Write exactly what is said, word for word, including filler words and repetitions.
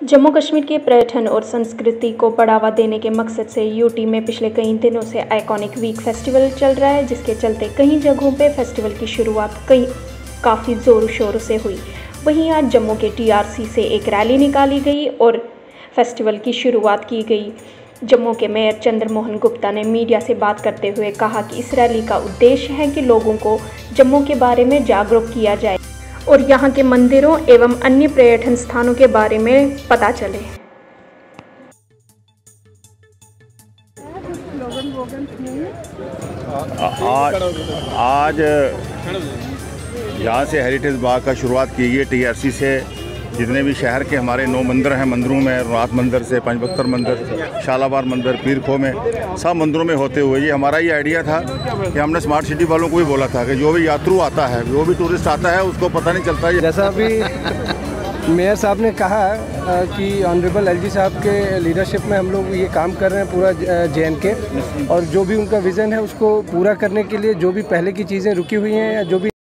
जम्मू कश्मीर के पर्यटन और संस्कृति को बढ़ावा देने के मकसद से यूटी में पिछले कई दिनों से आइकॉनिक वीक फेस्टिवल चल रहा है, जिसके चलते कई जगहों पे फेस्टिवल की शुरुआत कई काफ़ी ज़ोर शोर से हुई। वहीं आज जम्मू के टीआरसी से एक रैली निकाली गई और फेस्टिवल की शुरुआत की गई। जम्मू के मेयर चंद्र मोहन गुप्ता ने मीडिया से बात करते हुए कहा कि इस रैली का उद्देश्य है कि लोगों को जम्मू के बारे में जागरूक किया जाए और यहाँ के मंदिरों एवं अन्य पर्यटन स्थानों के बारे में पता चले। आज आज यहाँ से हेरिटेज बाग का शुरुआत की गई टीआरसी से। जितने भी शहर के हमारे नौ मंदिर हैं, मंदिरों में रात मंदिर से पंचबख्तर मंदिर, शालाबार मंदिर, पीर खो में, सब मंदिरों में होते हुए ये हमारा ये आइडिया था कि हमने स्मार्ट सिटी वालों को भी बोला था कि जो भी यात्रु आता है, जो भी टूरिस्ट आता है, उसको पता नहीं चलता है। जैसा अभी मेयर साहब ने कहा कि ऑनरेबल एलजी साहब के लीडरशिप में हम लोग ये काम कर रहे हैं पूरा जे एंड के, और जो भी उनका विज़न है उसको पूरा करने के लिए जो भी पहले की चीज़ें रुकी हुई हैं या जो भी